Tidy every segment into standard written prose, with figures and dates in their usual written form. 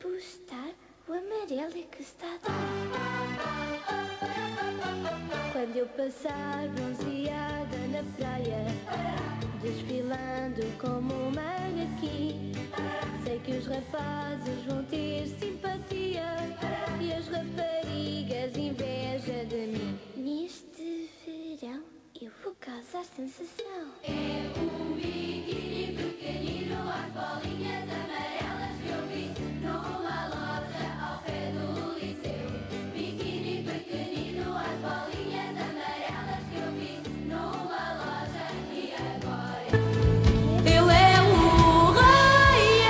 postar, o amarelo é que está a dar. Quando eu passar bronzeada na praia, desfilando como um manequim, sei que os rapazes vão ter simpatia e as raparigas inveja de mim. Neste verão eu vou causar sensação. É um biquíni pequenino às bolinhas amarelas que eu vi numa loja ao pé do liceu. Biquíni pequenino às bolinhas amarelas que eu vi numa loja e agora ele é o rei,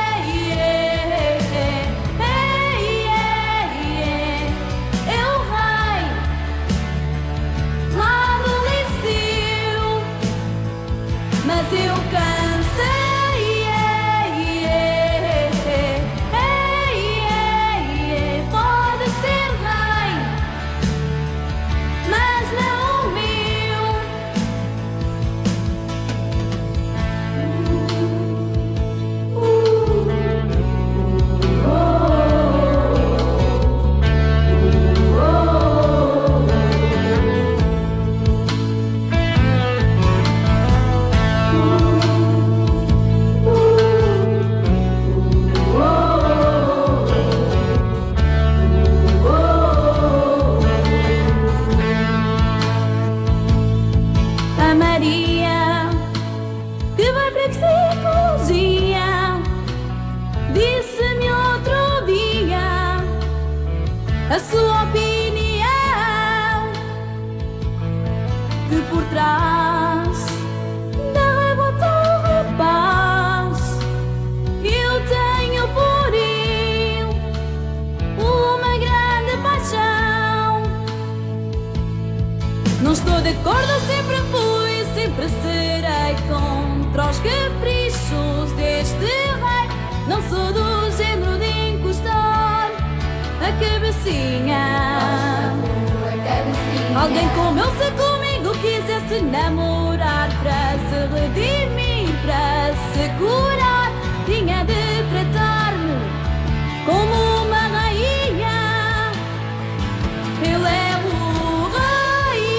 é o rei lá do liceu, mas eu cansei. Pode ser rei, mas não o meu. A Maria, que vai para psicologia, disse-me outro dia a sua opinião, que por trás da revolta do rapaz eu tenho por ele uma grande paixão. Não estou de acordo, sempre fui, sempre serei contra os caprichos deste rei. Não sou do género de encostar a cabecinha. Alguém como eu, se comigo quisesse namorar, para se redimir, para se curar, tinha de tratar-me como uma rainha. Ele é o rei,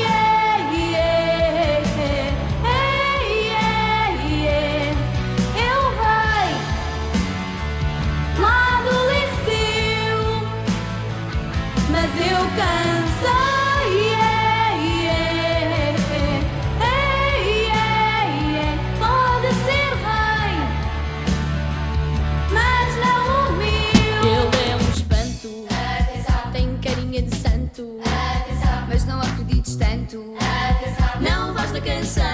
é o rei lá do liceu, mas eu cansei. Pode ser rei, mas não o meu. Ele é um espanto, tem carinha de santo, mas não acredites tanto, não vais na canção.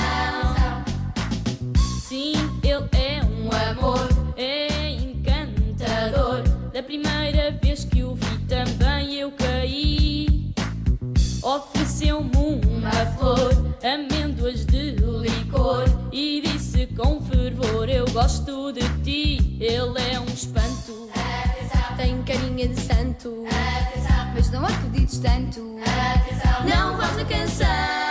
Sim, ele é um amor, é encantador. Da primeira vez que o vi também eu caí. Ofereceu-me uma flor, amêndoas de licor, e disse com fervor: eu gosto de ti. Ele é um espanto, tem carinha de santo, mas não acredites tanto, não vais na canção.